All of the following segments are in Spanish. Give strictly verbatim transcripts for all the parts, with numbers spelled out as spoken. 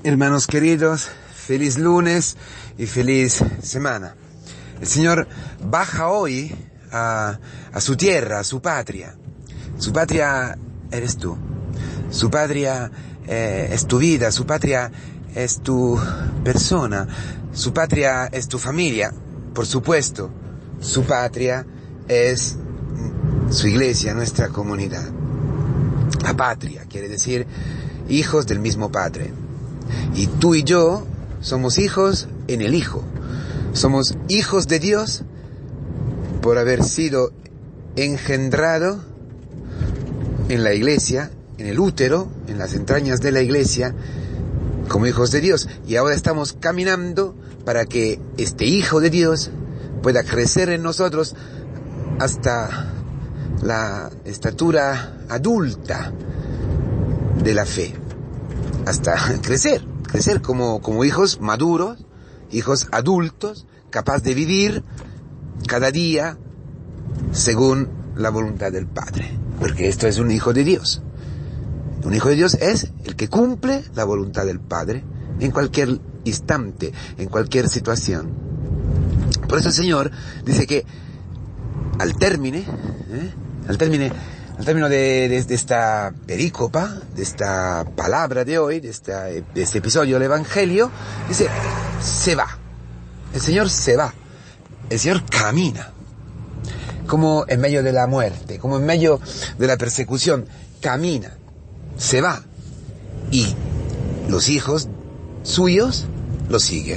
Hermanos queridos, feliz lunes y feliz semana. El Señor baja hoy a, a su tierra, a su patria. Su patria eres tú. Su patria eh, es tu vida, su patria es tu persona, su patria es tu familia, por supuesto. Su patria es su iglesia, nuestra comunidad. La patria quiere decir hijos del mismo Padre. Y tú y yo somos hijos en el Hijo. Somos hijos de Dios por haber sido engendrado en la iglesia, en el útero, en las entrañas de la iglesia, como hijos de Dios. Y ahora estamos caminando para que este Hijo de Dios pueda crecer en nosotros hasta la estatura adulta de la fe. Hasta crecer, crecer como, como hijos maduros, hijos adultos, capaz de vivir cada día según la voluntad del Padre. Porque esto es un hijo de Dios. Un hijo de Dios es el que cumple la voluntad del Padre en cualquier instante, en cualquier situación. Por eso el Señor dice que al término, ¿eh? al término, al término de, de, de esta perícopa, de esta palabra de hoy, de, esta, de este episodio del Evangelio, dice, se va. El Señor se va. El Señor camina. Como en medio de la muerte, como en medio de la persecución, camina, se va. Y los hijos suyos lo siguen.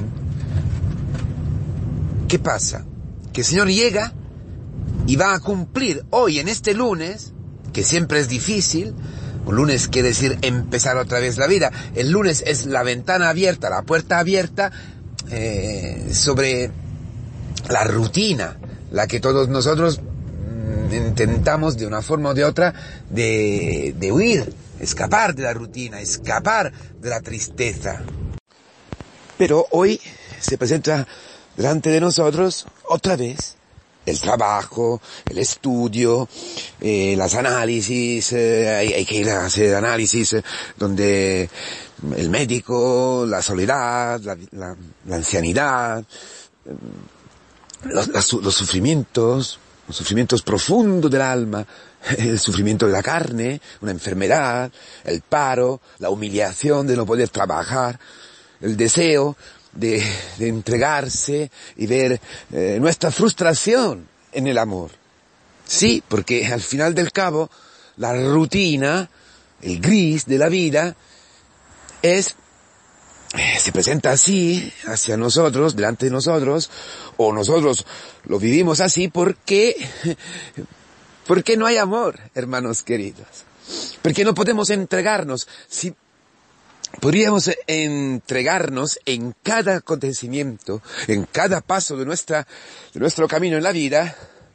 ¿Qué pasa? Que el Señor llega y va a cumplir hoy, en este lunes, que siempre es difícil. Un lunes quiere decir empezar otra vez la vida. El lunes es la ventana abierta, la puerta abierta eh, sobre la rutina, la que todos nosotros mmm, intentamos de una forma o de otra de, de huir, escapar de la rutina, escapar de la tristeza. Pero hoy se presenta delante de nosotros otra vez el trabajo, el estudio, eh, las análisis, eh, hay, hay que ir a hacer análisis eh, donde el médico, la soledad, la, la, la ancianidad, eh, los, los, los sufrimientos, los sufrimientos profundos del alma, el sufrimiento de la carne, una enfermedad, el paro, la humillación de no poder trabajar, el deseo De, de entregarse y ver eh, nuestra frustración en el amor. Sí, porque al final del cabo, la rutina, el gris de la vida, es, eh, se presenta así hacia nosotros, delante de nosotros, o nosotros lo vivimos así porque, porque no hay amor, hermanos queridos. Porque no podemos entregarnos. Si podríamos entregarnos en cada acontecimiento, en cada paso de nuestra, de nuestro camino en la vida,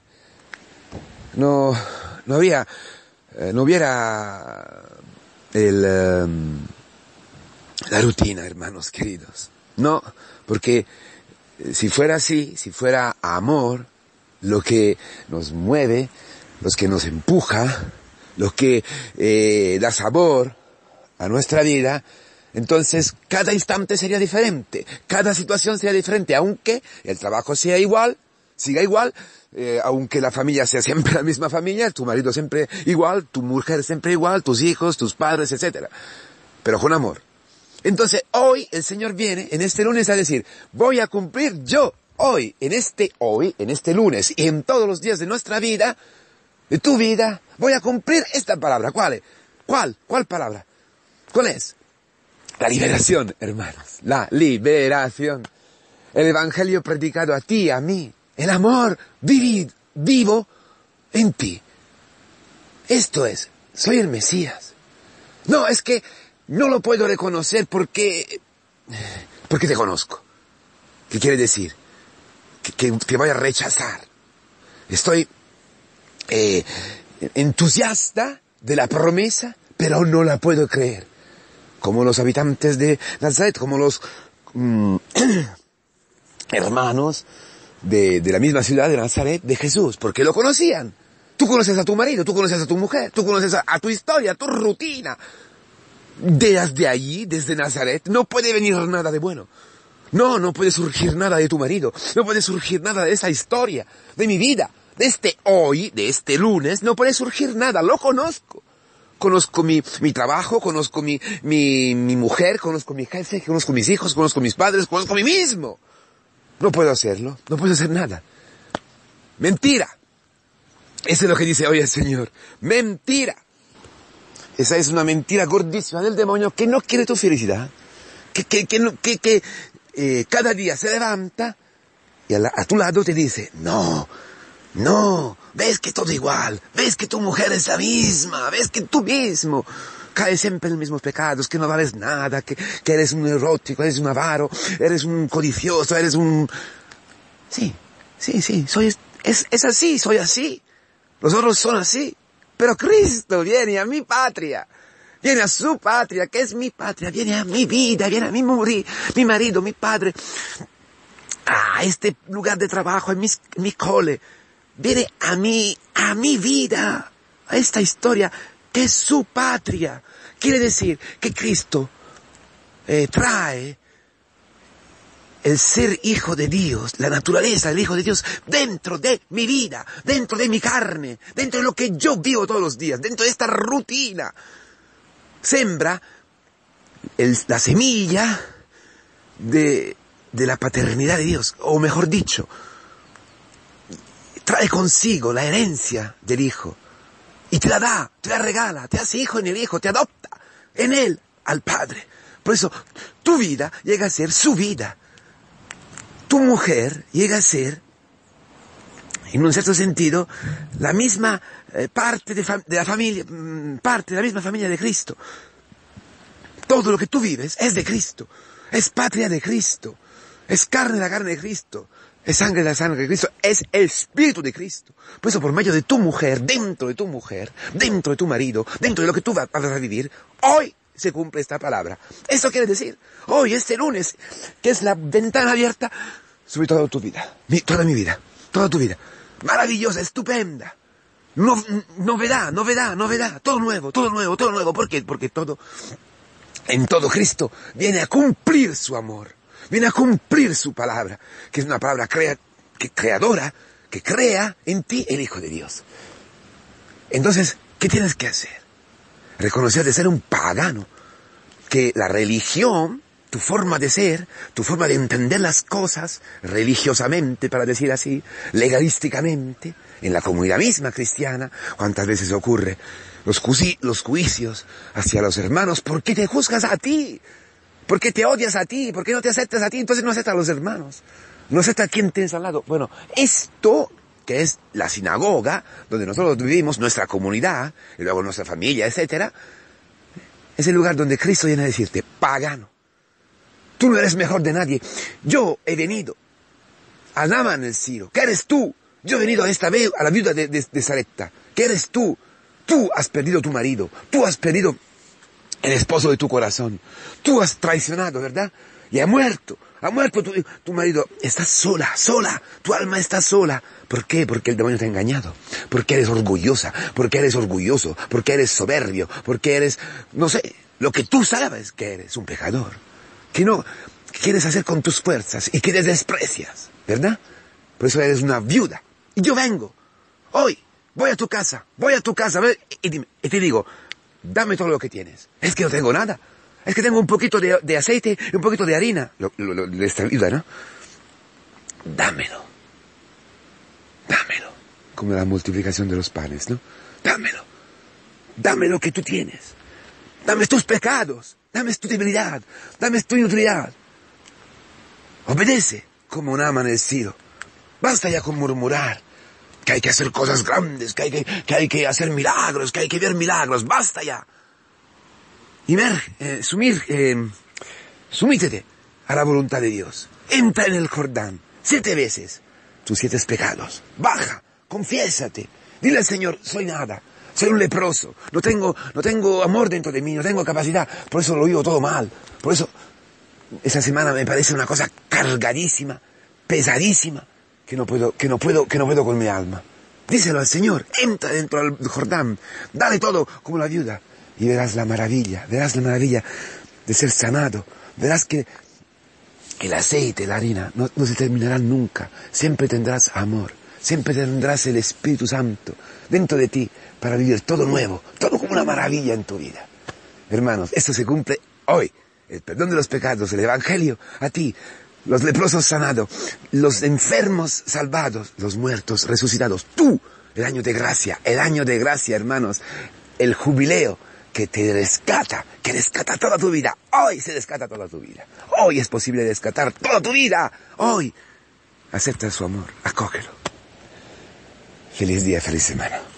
no, no había, eh, no hubiera el, um, la rutina, hermanos queridos. No, porque si fuera así, si fuera amor, lo que nos mueve, lo que nos empuja, lo que eh, da sabor a nuestra vida, entonces cada instante sería diferente, cada situación sería diferente, aunque el trabajo sea igual, siga igual, eh, aunque la familia sea siempre la misma familia, tu marido siempre igual, tu mujer siempre igual, tus hijos, tus padres, etcétera, pero con amor. Entonces hoy el Señor viene en este lunes a decir, voy a cumplir yo hoy, en este hoy, en este lunes y en todos los días de nuestra vida, de tu vida, voy a cumplir esta palabra. ¿Cuál es? ¿Cuál? ¿Cuál palabra? ¿Cuál es? La liberación, hermanos. La liberación. El Evangelio predicado a ti, a mí. El amor vivid, vivo en ti. Esto es. Soy el Mesías. No, es que no lo puedo reconocer porque... porque te conozco. ¿Qué quiere decir? Que, que, que voy a rechazar. Estoy eh, entusiasta de la promesa, pero no la puedo creer. Como los habitantes de Nazaret, como los mm, hermanos de, de la misma ciudad de Nazaret, de Jesús, porque lo conocían. Tú conoces a tu marido, tú conoces a tu mujer, tú conoces a, a tu historia, a tu rutina. desde allí, desde Nazaret, no puede venir nada de bueno. No, no puede surgir nada de tu marido. No puede surgir nada de esa historia, de mi vida. De este hoy, de este lunes, no puede surgir nada. Lo conozco. Conozco mi, mi trabajo, conozco mi, mi, mi mujer, conozco mi jefe, conozco mis hijos, conozco mis padres, conozco a mí mismo. No puedo hacerlo. No puedo hacer nada. Mentira. Eso es lo que dice hoy el Señor. Mentira. Esa es una mentira gordísima del demonio que no quiere tu felicidad. Que, que, que, no, que, que eh, cada día se levanta y a, la, a tu lado te dice, no, no, ves que todo igual, ves que tu mujer es la misma, ves que tú mismo caes siempre en los mismos pecados, que no vales nada, que, que eres un erótico, eres un avaro, eres un codicioso, eres un... Sí, sí, sí, soy, es, es así, soy así. Los otros son así. Pero Cristo viene a mi patria, viene a su patria, que es mi patria, viene a mi vida, viene a mi, muri, mi marido, mi padre, a este lugar de trabajo, a mi, mi cole, viene a mi, a mi vida, a esta historia, que es su patria. Quiere decir que Cristo eh, trae el ser hijo de Dios, la naturaleza del hijo de Dios, dentro de mi vida, dentro de mi carne, dentro de lo que yo vivo todos los días, dentro de esta rutina. Sembra el, la semilla de, de la paternidad de Dios, o mejor dicho, trae consigo la herencia del hijo, y te la da, te la regala, te hace hijo en el hijo, te adopta en él al Padre. Por eso, tu vida llega a ser su vida. Tu mujer llega a ser, en un cierto sentido, la misma eh, parte de, de la familia, parte de la misma familia de Cristo. Todo lo que tú vives es de Cristo, es patria de Cristo, es carne de la carne de Cristo, es sangre de la sangre de Cristo, es espíritu de Cristo. Por eso, por medio de tu mujer, dentro de tu mujer, dentro de tu marido, dentro de lo que tú vas a vivir, hoy se cumple esta palabra. Esto quiere decir, hoy, este lunes, que es la ventana abierta sobre toda tu vida, mi, toda mi vida, toda tu vida, maravillosa, estupenda, no, novedad, novedad, novedad, todo nuevo, todo nuevo, todo nuevo. ¿Por qué? Porque todo, en todo Cristo viene a cumplir su amor, viene a cumplir su palabra, que es una palabra crea, que, creadora, que crea en ti el Hijo de Dios. Entonces, ¿qué tienes que hacer? Reconocer de ser un pagano, que la religión, tu forma de ser, tu forma de entender las cosas, religiosamente, para decir así, legalísticamente, en la comunidad misma cristiana, cuántas veces ocurre los, juici los juicios hacia los hermanos, ¿por qué te juzgas a ti? ¿Por qué te odias a ti? ¿Por qué no te aceptas a ti? Entonces no aceptas a los hermanos, no aceptas a quien tienes al lado. Bueno, esto, que es la sinagoga, donde nosotros vivimos, nuestra comunidad, y luego nuestra familia, etcétera, es el lugar donde Cristo viene a decirte, pagano, tú no eres mejor de nadie. Yo he venido a Naaman el Sirio. ¿Qué eres tú? Yo he venido a esta vez a la viuda de, de, de Sarepta. ¿Qué eres tú? Tú has perdido tu marido. Tú has perdido el esposo de tu corazón. Tú has traicionado, ¿verdad? Y ha muerto. Ha muerto tu, tu marido. Estás sola, sola. Tu alma está sola. ¿Por qué? Porque el demonio te ha engañado. Porque eres orgullosa. Porque eres orgulloso. Porque eres soberbio. Porque eres, no sé, lo que tú sabes que eres un pecador. Que no que quieres hacer con tus fuerzas y que te desprecias, ¿verdad? Por eso eres una viuda. Y yo vengo, hoy, voy a tu casa, voy a tu casa, y, dime, y te digo, dame todo lo que tienes. Es que no tengo nada. Es que tengo un poquito de, de aceite y un poquito de harina. Lo, lo, lo, de esta viuda, ¿no? Dámelo. Dámelo. Como la multiplicación de los panes, ¿no? Dámelo. Dame lo que tú tienes. Dame tus pecados. Dame tu debilidad, dame tu inutilidad. Obedece como Naaman el Sirio. Basta ya con murmurar, que hay que hacer cosas grandes, que hay que, que, hay que hacer milagros, que hay que ver milagros. Basta ya. Y ver, eh, sumir, eh, sumítete a la voluntad de Dios. Entra en el Jordán siete veces tus siete pecados. Baja, confiésate. Dile al Señor, soy nada. Soy un leproso, no tengo, no tengo amor dentro de mí, no tengo capacidad, por eso lo vivo todo mal. Por eso, esa semana me parece una cosa cargadísima, pesadísima, que no puedo, que no puedo, que no puedo con mi alma. Díselo al Señor, entra dentro del Jordán, dale todo como la viuda. y verás la maravilla, verás la maravilla de ser sanado, verás que el aceite, la harina, no, no se terminarán nunca, siempre tendrás amor, siempre tendrás el Espíritu Santo dentro de ti para vivir todo nuevo, todo como una maravilla en tu vida. Hermanos, esto se cumple hoy, el perdón de los pecados, el Evangelio a ti, los leprosos sanados, los enfermos salvados, los muertos resucitados, tú, el año de gracia, el año de gracia, hermanos, el jubileo que te rescata, que rescata toda tu vida. Hoy se rescata toda tu vida. Hoy es posible rescatar toda tu vida. Hoy acepta su amor, acógelo. Feliz día, feliz semana.